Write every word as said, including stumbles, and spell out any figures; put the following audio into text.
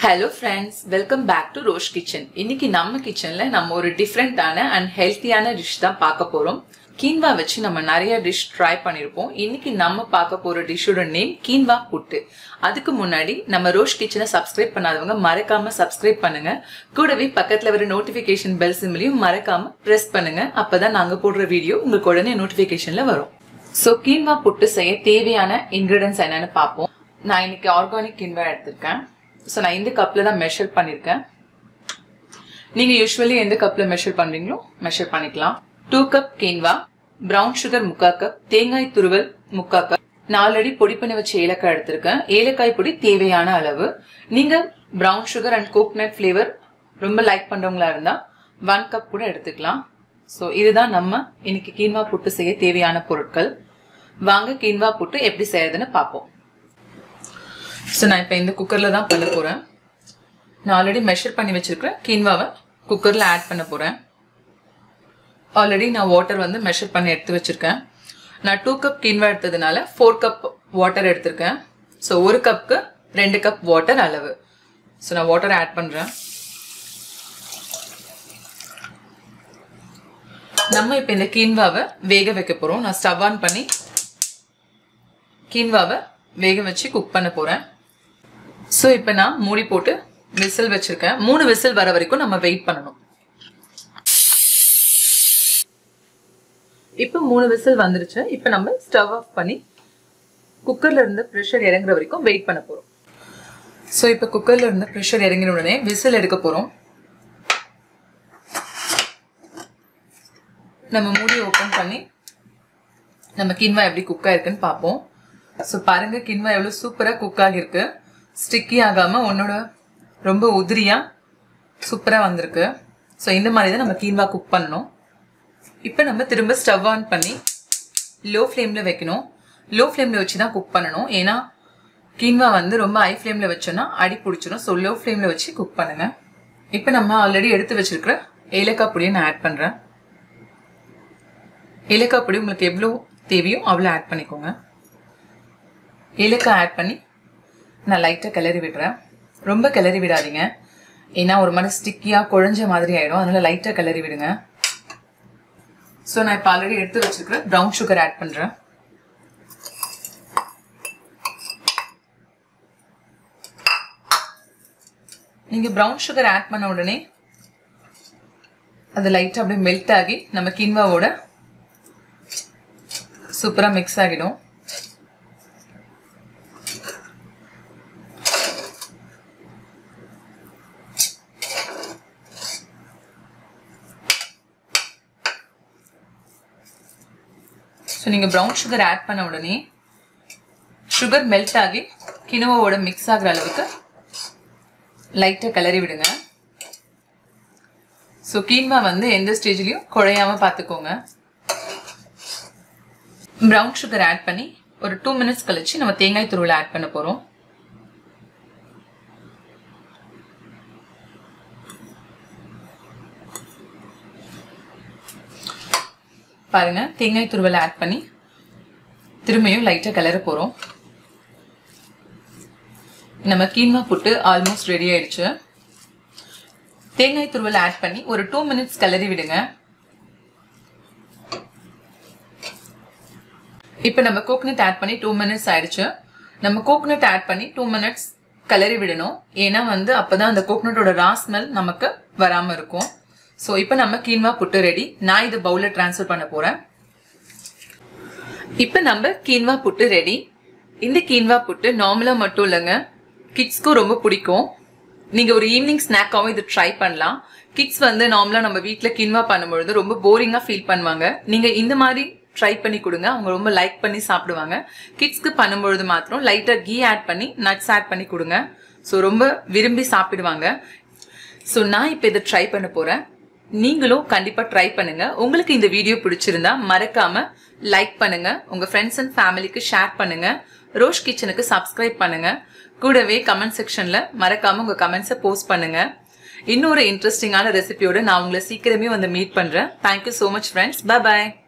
Hello friends, welcome back to Rosh kitchen. இன்னைக்கு நம்ம கிச்சன்ல நம்ம ஒரு டிஃபரண்டான and ஹெல்த்தியான டிஷ் தான் பார்க்க போறோம். கீன்வா வச்சு நம்ம நிறைய டிஷ் ட்ரை பண்ணிருப்போம். இன்னைக்கு நம்ம பார்க்க போற டிஷ்ஷோட நேம் கீன்வா புட்டு. அதுக்கு முன்னாடி நம்ம ரோஷ் கிச்சனை சப்ஸ்கிரைப் பண்ணாதவங்க மறக்காம சப்ஸ்கிரைப் பண்ணுங்க. கூடவே பக்கத்துல வர நோட்டிபிகேஷன் பெல் சிம்பலையும் மறக்காம பிரஸ் பண்ணுங்க. அப்பதான் நாங்க போடுற வீடியோ உங்களுக்கு உடனே நோட்டிபிகேஷன்ல வரும். சோ கீன்வா புட்டு செய்ய தேவையான இன்கிரிடியன்ட்ஸ் என்னன்னு பார்ப்போம். நான் இன்னைக்கு ஆர்கானிக் கீன்வா எடுத்திருக்கேன். So, நான் இந்த கப்ல தான் மெஷர் பண்ணிருக்கேன். நீங்க யூசுவலி எந்த கப்ல மெஷர் பண்றீங்களோ மெஷர் பண்ணிக்கலாம். Two cup quinoa, brown sugar முக்கா கப், தேங்காய் துருவல் முக்கா கப், நாலு அடி பொடி பண்ணி வச்ச ஏலக்காய் எடுத்திருக்கேன். ஏலக்காய் பொடி தேவையான அளவு. நீங்க brown sugar and coconut flavour ரொம்ப லைக் பண்றவங்களா இருந்தா ஒன் கப் கூட எடுத்துக்கலாம். சோ இதுதான் நம்ம இன்னைக்கு கீன்வா புட்டு செய்ய தேவையான பொருட்கள். வாங்க கீன்வா புட்டு எப்படி செய்யறதுன்னு பார்ப்போம். ஸோ நான் இப்போ இந்த குக்கரில் தான் பண்ண போகிறேன். நான் ஆல்ரெடி மெஷர் பண்ணி வச்சுருக்கிறேன் கீன்வாவை குக்கரில் ஆட் பண்ண போகிறேன். ஆல்ரெடி நான் வாட்டர் வந்து மெஷர் பண்ணி எடுத்து வச்சுருக்கேன். நான் டூ கப் கீன்வா எடுத்ததுனால ஃபோர் கப் வாட்டர் எடுத்திருக்கேன். ஸோ ஒரு கப்புக்கு ரெண்டு கப் வாட்டர் அளவு. ஸோ நான் வாட்டர் ஆட் பண்ணுறேன். நம்ம இப்போ இந்த கீன்வாவை வேக வைக்க போகிறோம். நான் ஸ்டவ் ஆன் பண்ணி கீன்வாவை வேக வச்சு குக் பண்ண போகிறேன். ஸோ இப்போ நான் மூடி போட்டு விசில் வச்சிருக்கேன். மூணு விசில் வர வரைக்கும் நம்ம வெயிட் பண்ணணும். இப்போ மூணு விசில் வந்துருச்சு. இப்போ நம்ம ஸ்டவ் ஆஃப் பண்ணி குக்கர்ல இருந்து ப்ரெஷர் இறங்குற வரைக்கும் வெயிட் பண்ண போறோம். ஸோ இப்போ குக்கர்ல இருந்து ப்ரெஷர் இறங்கின உடனே விசில் எடுக்க போறோம். நம்ம மூடி ஓப்பன் பண்ணி நம்ம கீன்வா எப்படி குக் ஆயிருக்குன்னு பார்ப்போம். ஸோ பாருங்க கீன்வா எவ்வளோ சூப்பராக குக் ஆகிருக்கு. ஸ்டிக்கி ஆகாம உன்னோட ரொம்ப உதிரியா சூப்பராக வந்திருக்கு. ஸோ இந்த மாதிரி தான் நம்ம கீன்வா குக் பண்ணணும். இப்போ நம்ம திரும்ப ஸ்டவ் ஆன் பண்ணி லோ ஃப்ளேமில் வைக்கணும். லோ ஃப்ளேமில் வச்சு தான் குக் பண்ணணும். ஏன்னா கீன்வா வந்து ரொம்ப ஹை ஃப்ளேமில் வச்சோன்னா அடி பிடிச்சிடும். ஸோ லோ ஃப்ளேமில் வச்சு குக் பண்ணுங்க. இப்போ நம்ம ஆல்ரெடி எடுத்து வச்சிருக்கிற ஏலக்காய் பொடியை நான் ஆட் பண்ணுறேன். ஏலக்காய் பொடி உங்களுக்கு எவ்வளோ தேவையோ அவ்வளோ ஆட் பண்ணிக்கோங்க. ஏலக்காய் ஆட் பண்ணி நான் லைட்டாக கிளறி விடுறேன். ரொம்ப கிளறி விடாதீங்க, ஏன்னா ஒரு மாதிரி ஸ்டிக்கியாக குழஞ்ச மாதிரி ஆகிடும். அதனால் லைட்டாக கிளறி விடுங்க. ஸோ நான் இப்போ ஆல்ரெடி எடுத்து வச்சுருக்கிறேன் ப்ரௌன் சுகர் ஆட் பண்ணுறேன். நீங்கள் ப்ரௌன் சுகர் ஆட் பண்ண உடனே அது லைட்டாக அப்படியே மெல்ட் ஆகி நம்ம கீன்வாவோட சூப்பராக மிக்ஸ் ஆகிடும். ஸோ நீங்கள் ப்ரௌன் சுகர் ஆட் பண்ண உடனே சுகர் மெல்ட் ஆகி கினோவாவோட மிக்ஸ் ஆகிற அளவுக்கு லைட்டாக கிளறி விடுங்க. ஸோ கீன்வா வந்து எந்த ஸ்டேஜ்லையும் குழையாம பார்த்துக்கோங்க. ப்ரௌன் சுகர் ஆட் பண்ணி ஒரு டூ மினிட்ஸ் கழிச்சு நம்ம தேங்காய் துருவலை ஆட் பண்ண போகிறோம். பாருங்க தேங்காய் துருவலை ஆட் பண்ணி திரும்பியும் லைட்டாக கிளற போகிறோம். நம்ம கீன்வா புட்டு ஆல்மோஸ்ட் ரெடி ஆயிடுச்சு. தேங்காய் துருவலை ஆட் பண்ணி ஒரு டூ மினிட்ஸ் கிளறி விடுங்க. இப்போ நம்ம கோகனட் ஆட் பண்ணி டூ மினிட்ஸ் ஆயிடுச்சு. நம்ம கோகனட் ஆட் பண்ணி டூ மினிட்ஸ் கிளறி விடணும். ஏன்னா வந்து அப்போதான் அந்த கோகனட்டோட ரா ஸ்மெல் நமக்கு வராமல் இருக்கும். ஸோ இப்போ நம்ம கீன்வா புட்டு ரெடி. நான் இதை பவுலில் ட்ரான்ஸ்ஃபர் பண்ண போகிறேன். இப்போ நம்ம கீன்வா புட்டு ரெடி. இந்த கீன்வா புட்டு நார்மலாக மட்டும் இல்லைங்க, கிட்ஸ்க்கும் ரொம்ப பிடிக்கும். நீங்கள் ஒரு ஈவினிங் ஸ்நாக்காகவும் இது ட்ரை பண்ணலாம். கிட்ஸ் வந்து நார்மலாக நம்ம வீட்டில் கீன்வா பண்ணும்பொழுது ரொம்ப போரிங்காக ஃபீல் பண்ணுவாங்க. நீங்கள் இந்த மாதிரி ட்ரை பண்ணி கொடுங்க, அவங்க ரொம்ப லைக் பண்ணி சாப்பிடுவாங்க. கிட்ஸ்க்கு பண்ணும்பொழுது மாத்திரம் லைட்டாக கீ ஆட் பண்ணி நட்ஸ் ஆட் பண்ணி கொடுங்க. ஸோ ரொம்ப விரும்பி சாப்பிடுவாங்க. ஸோ நான் இப்போ இதை ட்ரை பண்ண போகிறேன். நீங்களும் கண்டிப்பா ட்ரை பண்ணுங்க. உங்களுக்கு இந்த வீடியோ பிடிச்சிருந்தா மறக்காம லைக் பண்ணுங்க, உங்க ஃப்ரெண்ட்ஸ் அண்ட் ஃபேமிலிக்கு ஷேர் பண்ணுங்க, ரோஷ் கிச்சனுக்கு சப்ஸ்கிரைப் பண்ணுங்க. கூடவே கமெண்ட் செக்ஷன்ல மறக்காம உங்க கமெண்ட்ஸை போஸ்ட் பண்ணுங்க. இன்னொரு இன்ட்ரெஸ்டிங்கான ரெசிபியோட நான் உங்களை சீக்கிரமே வந்து மீட் பண்றேன். Thank you so much friends. Bye பாய்.